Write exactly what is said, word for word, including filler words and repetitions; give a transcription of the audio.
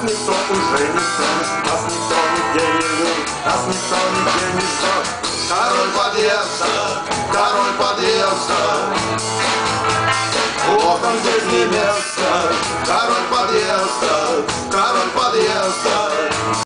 Нас никто уже не ценит, нас никто нигде не любит, нас никто нигде не ждет. Король подъезда, король подъезда.